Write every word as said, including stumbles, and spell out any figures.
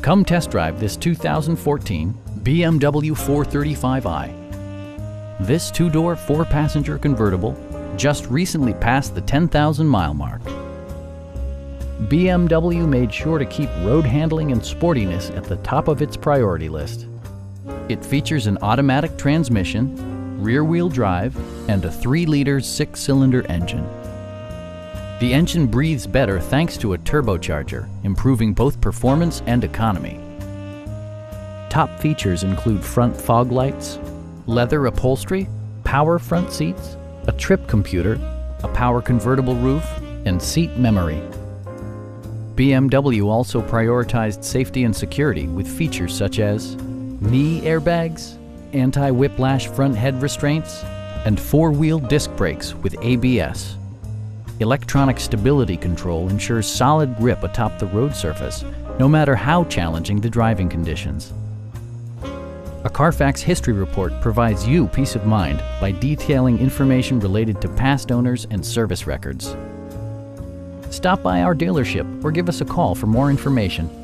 Come test drive this two thousand fourteen B M W four thirty-five i. This two-door, four-passenger convertible just recently passed the ten thousand mile mark. B M W made sure to keep road handling and sportiness at the top of its priority list. It features an automatic transmission, rear-wheel drive, and a three liter six-cylinder engine. The engine breathes better thanks to a turbocharger, improving both performance and economy. Top features include front fog lights, leather upholstery, power front seats, a trip computer, a power convertible roof, and seat memory. B M W also prioritized safety and security with features such as knee airbags, anti-whiplash front head restraints, and four-wheel disc brakes with A B S. Electronic stability control ensures solid grip atop the road surface, no matter how challenging the driving conditions. A Carfax history report provides you peace of mind by detailing information related to past owners and service records. Stop by our dealership or give us a call for more information.